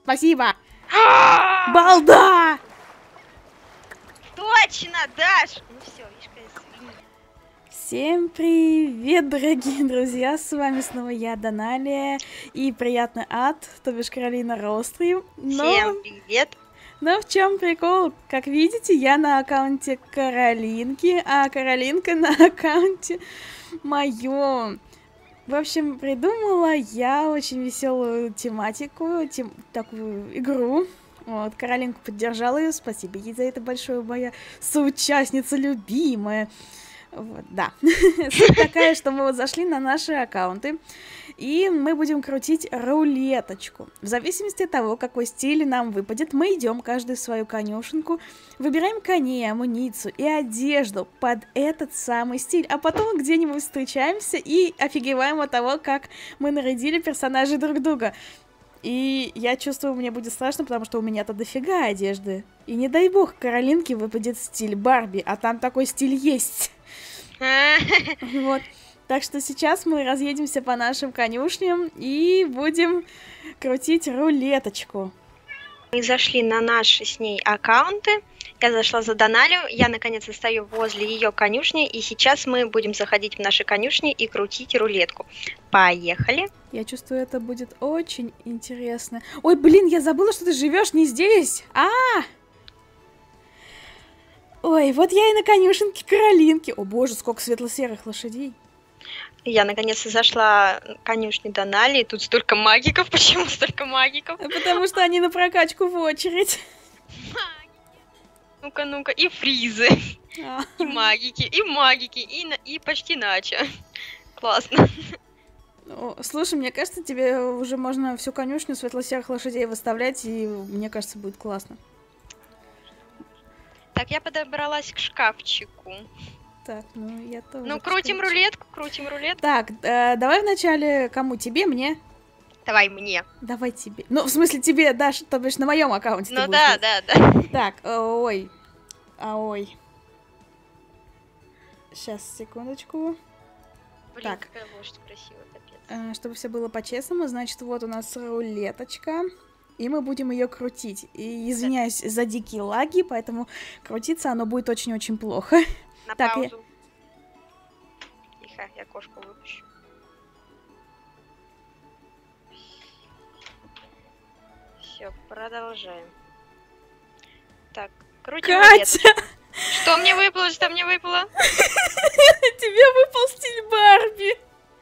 Спасибо. Балда! Точно, Даш! Ну все, Вишка, извини. Всем привет, дорогие друзья, с вами снова я, Доналия, и приятный ад, то бишь Каролина Роустрим. Всем привет! Но в чем прикол? Как видите, я на аккаунте Каролинки, а Каролинка на аккаунте моем. В общем, придумала я очень веселую тематику, такую игру. Вот, Каролинку поддержала ее, спасибо ей за это большое, моя соучастница любимая. Вот, да. Суть такая, что мы вот зашли на наши аккаунты, и мы будем крутить рулеточку. В зависимости от того, какой стиль нам выпадет, мы идем каждый в свою конюшенку, выбираем коней, амуницию и одежду под этот самый стиль, а потом где-нибудь встречаемся и офигеваем от того, как мы нарядили персонажей друг друга. И я чувствую, мне будет страшно, потому что у меня-то дофига одежды. И не дай бог, Каролинке выпадет стиль Барби, а там такой стиль есть. Вот. Так что сейчас мы разъедемся по нашим конюшням и будем крутить рулеточку. Мы зашли на наши с ней аккаунты. Я зашла за Доналию, я наконец-то стою возле ее конюшни, и сейчас мы будем заходить в наши конюшни и крутить рулетку. Поехали! Я чувствую, это будет очень интересно. Ой, блин, я забыла, что ты живешь не здесь. Ой, вот я и на конюшенке Каролинки. О боже, сколько светло-серых лошадей. Я наконец-то зашла в конюшню Доналии. Тут столько магиков. Почему столько магиков? Потому что они на прокачку в очередь. Ну-ка, ну-ка. И фризы. И магики, и почти нача. Классно. Слушай, мне кажется, тебе уже можно всю конюшню светло-серых лошадей выставлять, и мне кажется, будет классно. Так, я подобралась к шкафчику. Так, ну я тоже. Ну, крутим рулетку, крутим рулетку. Так, давай вначале кому? Тебе, мне? Давай мне. Давай тебе. Ну, в смысле, тебе, Даш, то бишь на моем аккаунте. Ну да, да. Так, ой. Сейчас, секундочку. Блин, так. Какая лошадь красивая, капец. Чтобы все было по-честному, значит, вот у нас рулеточка. И мы будем ее крутить. И извиняюсь за дикие лаги, поэтому крутиться оно будет очень-очень плохо. На так, паузу. Тихо, я кошку выпущу. Все, продолжаем. Так, крутим рулеточку. Что мне выпало, что мне выпало? Тебе выпал стиль Барби.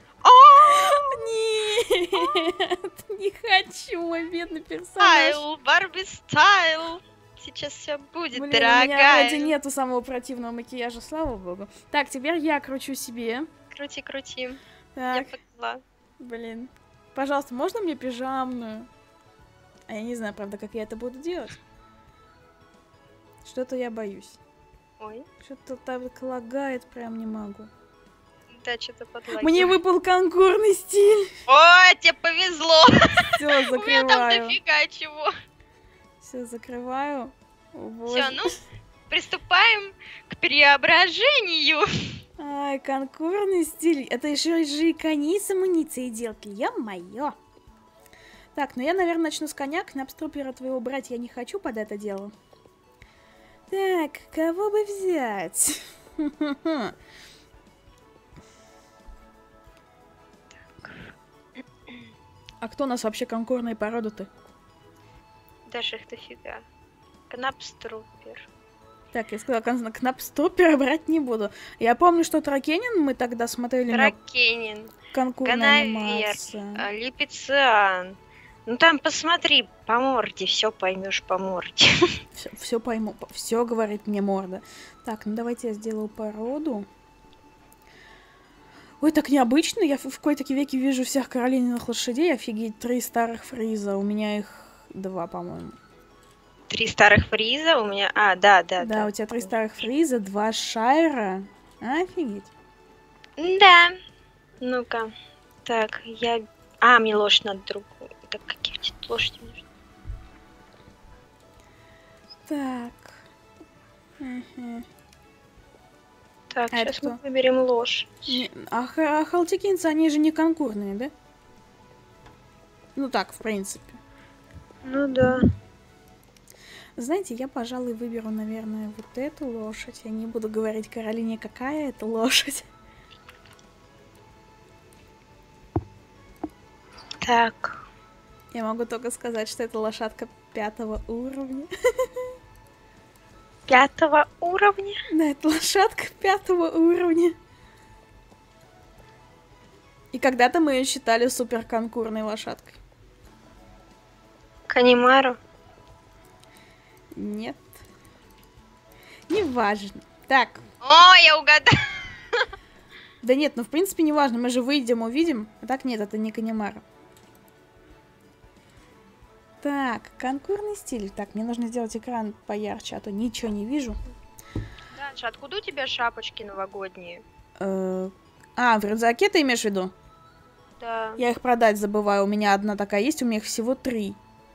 Нет, не хочу, мой бедный персонаж. Барби стайл. Сейчас все будет, блин, дорогая. У меня вроде нету самого противного макияжа, слава богу. Так, теперь я кручу себе. Крути. Так. Я поняла. Блин. Пожалуйста, можно мне пижамную? А я не знаю, правда, как я это буду делать. Что-то я боюсь. Ой. Что-то так лагает, прям не могу. Да, что-то подлагивает. Мне выпал конкурный стиль. Ой, тебе повезло. Все, закрываю. У меня там дофига чего. Все, закрываю. Все, ну, приступаем к преображению. Ай, конкурный стиль. Это еще же и коней с амуницией делки. Ё-моё. Так, ну я, наверное, начну с коня. Кнапструпера твоего брать я не хочу под это дело. Так, кого бы взять? А кто у нас вообще конкурные породы-то? Даже их дофига. Кнапструпер. Так, я сказала, Кнапструпера брать не буду. Я помню, что Тракенин мы тогда смотрели Тракенин, на конкурсная анимация. Липициан. Ну там посмотри по морде, все поймешь по морде. Все пойму, все говорит мне морда. Так, ну давайте я сделаю породу. Ой, так необычно. Я в какой-то веке вижу всех Каролининых лошадей. Офигеть, 3 старых фриза. У меня их 2, по-моему. 3 старых фриза у меня... Да, у тебя 3 старых фриза, 2 шайра. Офигеть. Да. Ну-ка. Так, я... мне лошадь надо другую. Так, какие тут лошади нужны? Так. Так, сейчас мы выберем лошадь. А халтикинцы, они же не конкурные, да? Ну так, в принципе. Ну да. Знаете, я, пожалуй, выберу, наверное, вот эту лошадь. Я не буду говорить Каролине, какая это лошадь. Так. Я могу только сказать, что это лошадка 5 уровня. 5 уровня? Да, это лошадка 5 уровня. И когда-то мы ее считали суперконкурной лошадкой. Канимару? Нет. Неважно. Так. О, я угадала. Да нет, ну в принципе не важно. Мы же выйдем, увидим. А так нет, это не Канимара. Так, конкурный стиль. Так, мне нужно сделать экран поярче, а то ничего не вижу. Даша, откуда у тебя шапочки новогодние? В рюкзаке ты имеешь в виду? Да. Я их продать забываю. У меня одна такая есть, у меня их всего 3.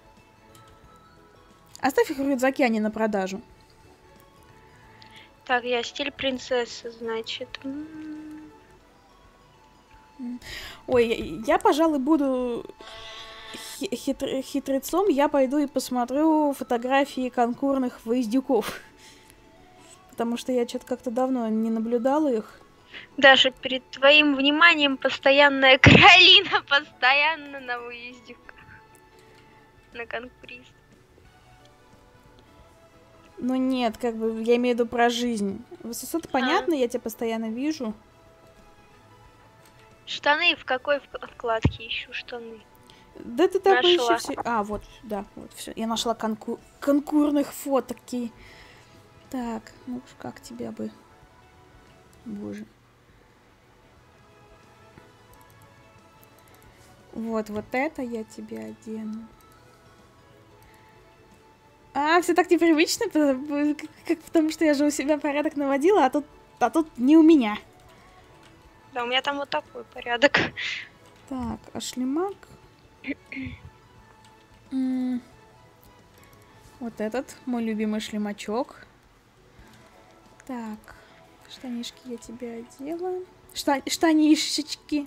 Оставь их в рюкзаке, а не на продажу. Так, я стиль принцессы, значит. Ой, я, пожалуй, буду хитрецом. Я пойду и посмотрю фотографии конкурных выездюков. Потому что я что-то как-то давно не наблюдала их. Даша, перед твоим вниманием постоянная Каролина, постоянно на выездюках. На конкурист. Ну нет, как бы, я имею в виду про жизнь. Высота понятно, я тебя постоянно вижу. Штаны, в какой вкладке ищу штаны? Да ты так Нашла. поищи все. А, вот, да, вот, все. Я нашла конкурных фотки. Так, ну уж как тебя бы. Боже. Вот это я тебе одену. Все так непривычно, потому что я же у себя порядок наводила, а тут не у меня. Да, у меня там вот такой порядок. Так, а шлемак? Вот этот, мой любимый шлемачок. Так, штанишки я тебе одела. Штанишечки.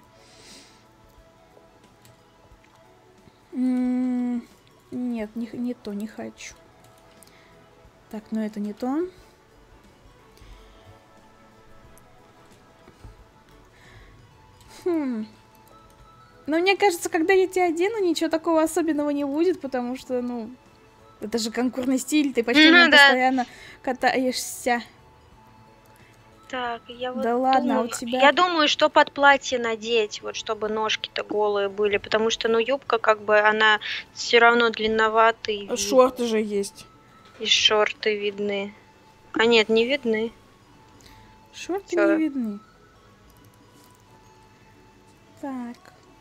Нет, не то, не хочу. Так, ну это не то. Но мне кажется, когда я тебя одену, ничего такого особенного не будет, потому что, ну, это же конкурный стиль, ты почти постоянно катаешься. Так, я вот да ладно, думаю, а у тебя... Я думаю, что под платье надеть, вот чтобы ножки-то голые были, потому что, ну, юбка, как бы, она все равно длинноватая. Шорты же есть. И шорты видны. А нет, не видны. Шорты не видны. Так.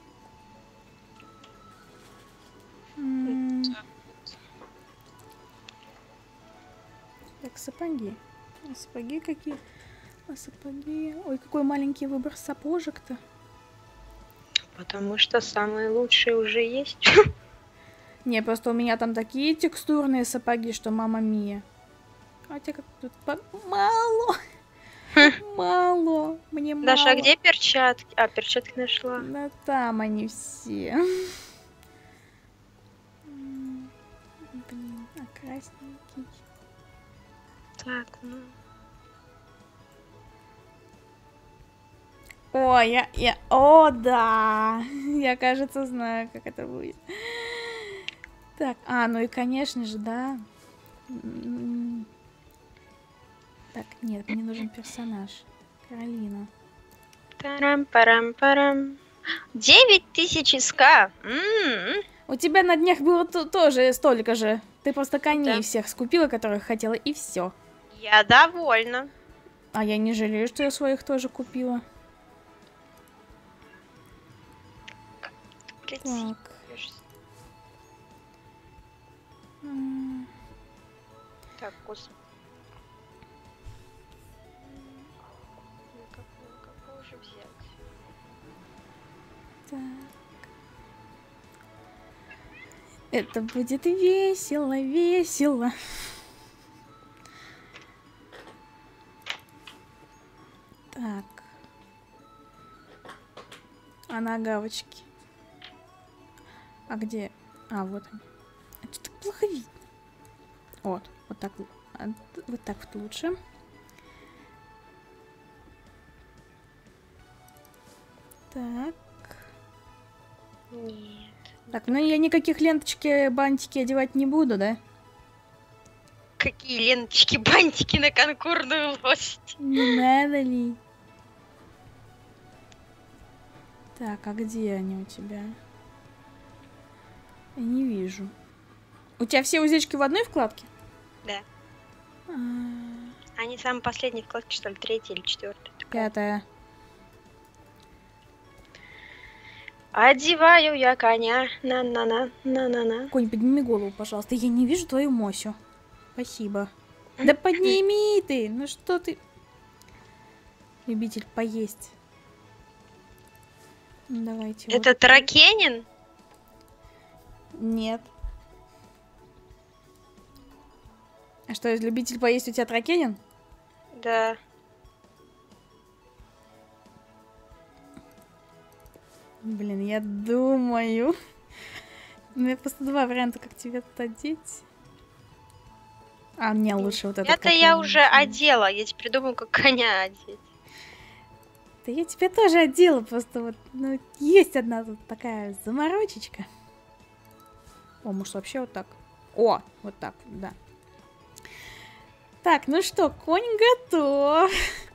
Так, сапоги. Сапоги какие? Сапоги. Ой, какой маленький выбор сапожек-то. Потому что самые лучшие уже есть. Не, просто у меня там такие текстурные сапоги, что мама мия. А у тебя как тут мало. Мало. Мне мало. Даша, а где перчатки? А, перчатки нашла. Да там они все. Блин, а красненький. Так, ну. О, О, да! Я, кажется, знаю, как это будет. Так, ну и, конечно же, да. Так, нет, мне нужен персонаж. Каролина. Тарам-парам-парам. 9000 СК. У тебя на днях было тоже столько же. Ты просто коней всех скупила, которых хотела, и все. Я довольна. А я не жалею, что я своих тоже купила. Так. Так, господи. Какого же взять? Так. Это будет весело, весело. Так. А нагавочки? А где? Вот они. А что так плохо видно? Вот так. Вот так вот лучше. Так. Нет. Так, ну я никаких ленточки, бантики одевать не буду, да? Какие ленточки, бантики на конкурную лошадь. Не надо ли? Так, а где они у тебя? Я не вижу. У тебя все узелочки в одной вкладке? Да. А, Они самые последние вкладки, что ли, 3-я или 4-я? 5-я. Одеваю я коня. На-на-на. Конь, подними голову, пожалуйста. Я не вижу твою Мосю. Спасибо. Да подними ты! Ну что ты? Любитель поесть. Ну, давайте. Это вот. Таракенин? Нет. А что, любитель поесть у тебя Тракенин? Да. Блин, я думаю. У меня просто два варианта, как тебе это одеть. А, мне лучше вот это. Это я уже одела. Я теперь думаю, как коня одеть. Да я тебя тоже одела, просто вот, ну, есть одна тут такая заморочечка. О, может вообще вот так? О, вот так, да. Так, ну что, конь готов.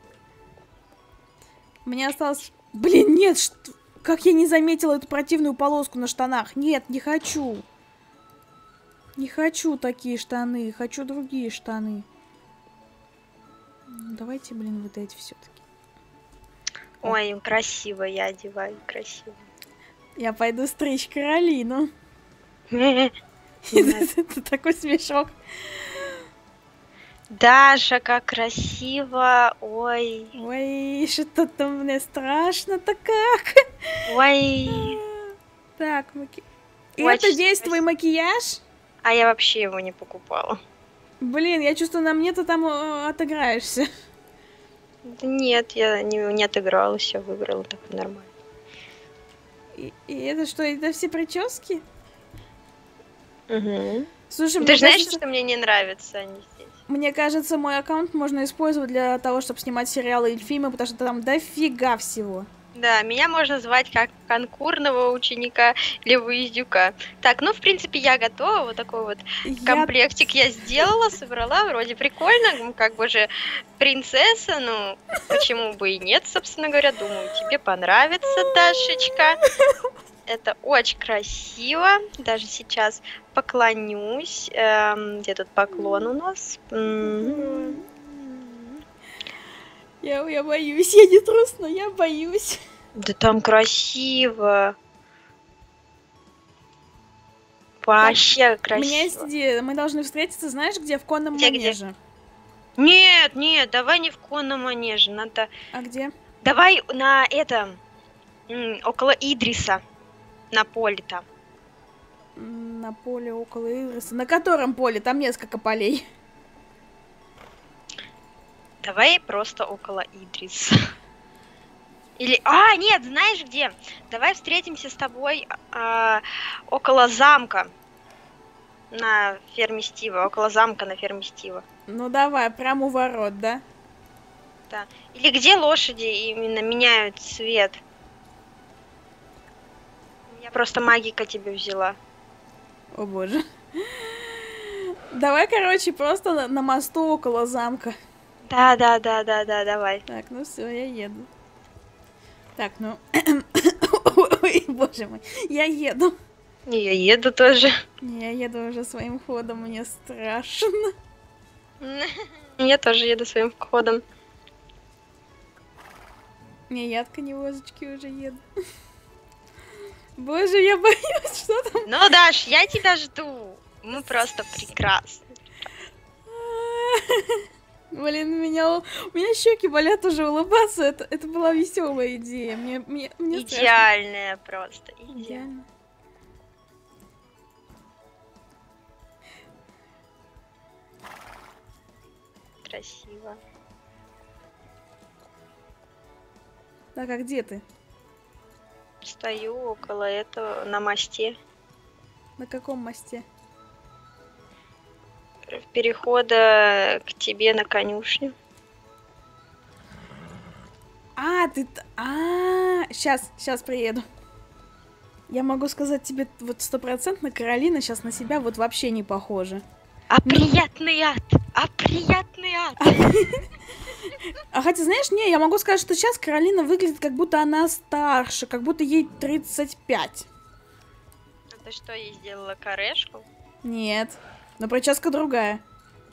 Мне осталось... Блин, нет, что... Как я не заметила эту противную полоску на штанах. Нет, не хочу. Не хочу такие штаны, хочу другие штаны. Давайте, блин, вот эти все-таки. Ой, красиво я одеваю, красиво. Я пойду стричь Каролину. Это такой смешок. Даша, как красиво. Ой. Ой, что-то мне страшно-то как. Ой. Так, это весь твой макияж? А я вообще его не покупала. Блин, я чувствую, на мне ты там отыграешься. Да нет, я не отыгралась, я выбрала так нормально. И это что, это все прически? Угу. Слушай, Ты же знаешь, что мне не нравятся они здесь? Мне кажется, мой аккаунт можно использовать для того, чтобы снимать сериалы или фильмы, потому что там дофига всего. Да, меня можно звать как конкурного ученика или выездюка. Так, ну, в принципе, я готова. Вот такой вот комплектик я сделала, собрала. Вроде прикольно. Как бы же принцесса, ну, почему бы и нет, собственно говоря. Думаю, тебе понравится, Дашечка. Это очень красиво. Даже сейчас поклонюсь. Где тут поклон у нас? Я боюсь, я не трус, но я боюсь. Да там красиво. Вообще красиво. У меня есть идея. Мы должны встретиться, знаешь, где? В конном манеже. Нет, нет, давай не в конном манеже. Надо... А где? Давай на этом... около Идриса. На поле там. На поле около Идриса. На котором поле? Там несколько полей. Давай просто около Идриса. Или... А, нет, знаешь где? Давай встретимся с тобой около замка. На ферме Стива. Около замка на ферме Стива. Ну давай, прямо у ворот, да? Да. Или где лошади именно меняют цвет? Я просто магика тебе взяла. О боже. Давай, короче, просто на мосту около замка. Да, давай. Так, ну все, я еду. Так, ну... Ой, боже мой, я еду. Я еду тоже. Я еду уже своим ходом, мне страшно. Я тоже еду своим ходом. Не, я от коневозочки уже еду. Боже, я боюсь, что там... Ну, Даш, я тебя жду. Мы просто прекрасны. Блин, у меня щеки болят уже улыбаться. Это была веселая идея. Мне идеальная страшно. Просто. Идеально. Красиво. Так, а где ты? Стою около этого, на мосте. На каком мосте? перехода к тебе на конюшню. Сейчас приеду. Я могу сказать тебе вот 100%, Каролина сейчас на себя вот вообще не похожа. Приятный ад! Приятный ад! Хотя, знаешь, не, я могу сказать, что сейчас Каролина выглядит, как будто она старше, как будто ей 35. А ты что, ей сделала корешку? Нет, но прическа другая.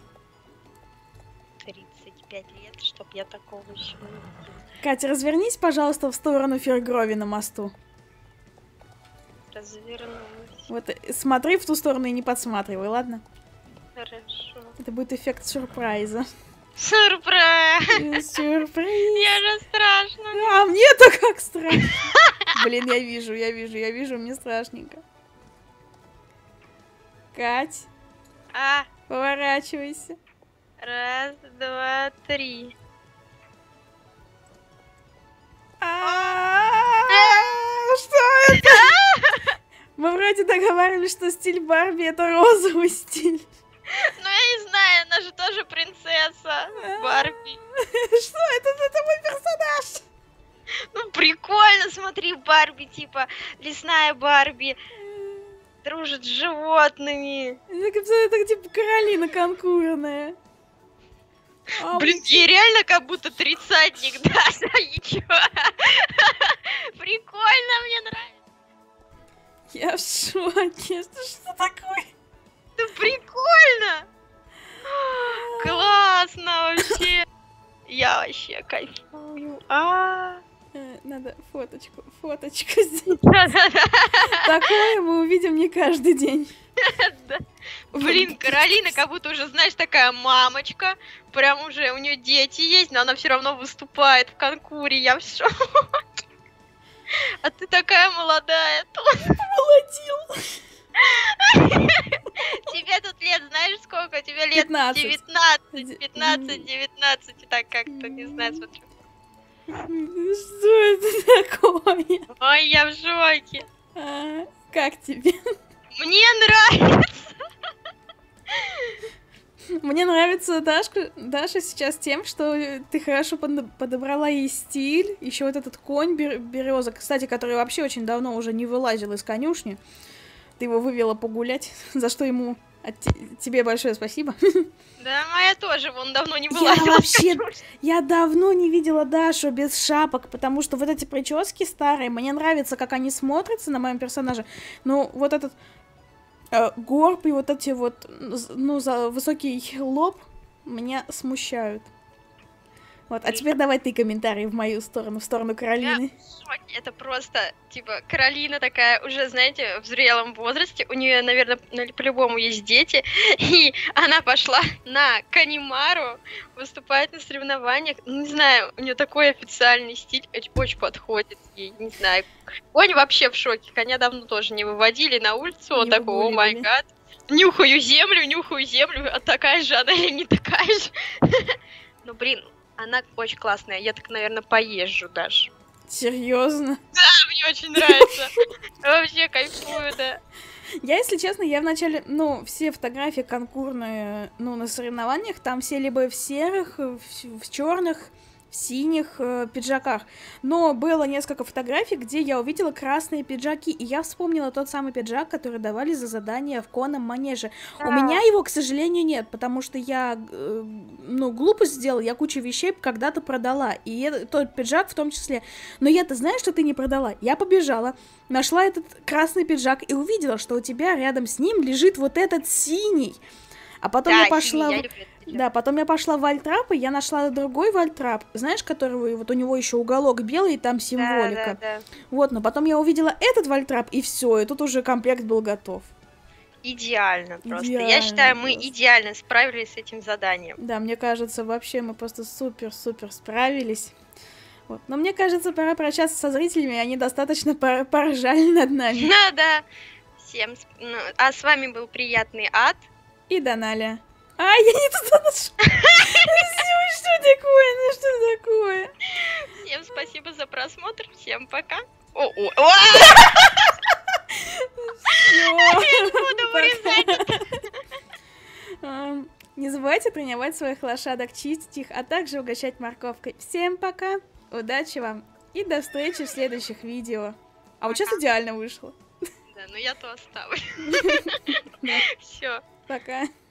35 лет, чтоб я такого еще не видела. Катя, развернись, пожалуйста, в сторону Фергрови на мосту. Развернулась. Вот, смотри в ту сторону и не подсматривай, ладно? Хорошо. Это будет эффект сюрприза. Сюрприз! Сюрприз! Я же страшно. А мне-то как страшно. Блин, я вижу, мне страшненько. Кать, поворачивайся. 1, 2, 3. Что это? Мы вроде договаривались, что стиль Барби это розовый стиль. Ну я не знаю, она же тоже принцесса Барби. Что это? Это мой персонаж. Ну прикольно, смотри, Барби, типа лесная Барби, дружит с животными. Это типа Каролина конкурная. Блин, ей реально как будто 30-ник, да, и чё? Прикольно, мне нравится. Я в шоке, что такое? Это прикольно. Классно вообще. Я вообще кайфую. Надо фоточку сделать. Такое мы увидим не каждый день. Блин, Каролина как будто уже, знаешь, такая мамочка. Прям уже у нее дети есть, но она все равно выступает в конкуре. Я в шоке. А ты такая молодая. Молодил. Тебе тут лет, знаешь, сколько? Тебе лет 15, так как-то, не знаю, смотрю. Что это такое? Ой, я в шоке. Как тебе? Мне нравится. Мне нравится Даша сейчас тем, что ты хорошо подобрала ей стиль. Еще вот этот конь береза, кстати, который вообще очень давно уже не вылазил из конюшни. Ты его вывела погулять, за что ему тебе большое спасибо. Да, моя тоже, вон давно не вылазила. Я давно не видела Дашу без шапок, потому что вот эти прически старые, мне нравится, как они смотрятся на моем персонаже. Но вот этот горб и вот эти вот, ну, за высокий лоб меня смущают. Вот, а теперь давай ты комментарий в мою сторону, в сторону Каролины. Это просто, типа, Каролина такая уже, знаете, в зрелом возрасте, у нее, наверное, по-любому есть дети, и она пошла на Канимару выступать на соревнованиях. Ну, не знаю, у нее такой официальный стиль, очень подходит ей, не знаю. Конь вообще в шоке, коня давно тоже не выводили на улицу, он такой, о май гад. Нюхаю землю, а такая же она или не такая же? Ну, блин. Она очень классная, я так, наверное, поезжу даже. Серьезно? Да, мне очень нравится. Вообще кайфую, да. Я, если честно, я вначале, ну, все фотографии конкурные, ну, на соревнованиях, там все либо в серых, в черных, в синих пиджаках. Но было несколько фотографий, где я увидела красные пиджаки, и я вспомнила тот самый пиджак, который давали за задание в конном манеже. У меня его, к сожалению, нет, потому что я, ну, глупость сделала, я кучу вещей когда-то продала, и тот пиджак в том числе. Но я-то знаю, что ты не продала. Я побежала, нашла этот красный пиджак и увидела, что у тебя рядом с ним лежит вот этот синий. А потом я пошла... Да, потом я пошла в вальтрап, и я нашла другой вальтрап, знаешь, который вот у него еще уголок белый, и там символика. Да. Вот, но потом я увидела этот вальтрап, и все, и тут уже комплект был готов. Идеально просто. Я считаю, мы идеально справились с этим заданием. Да, мне кажется, вообще мы просто супер-супер справились. Вот. Но мне кажется, пора прощаться со зрителями, они достаточно поржали над нами. Да. Всем. А с вами был приятный ад. И Даналя. Я не туда нашла. Что такое? Ну что такое? Всем спасибо за просмотр. Всем пока. Я буду вырезать. тренировать своих лошадок, чистить их, а также угощать морковкой. Всем пока, удачи вам и до встречи в следующих видео. А вот сейчас идеально вышло. Да, ну я то оставлю. Да. Все. Пока.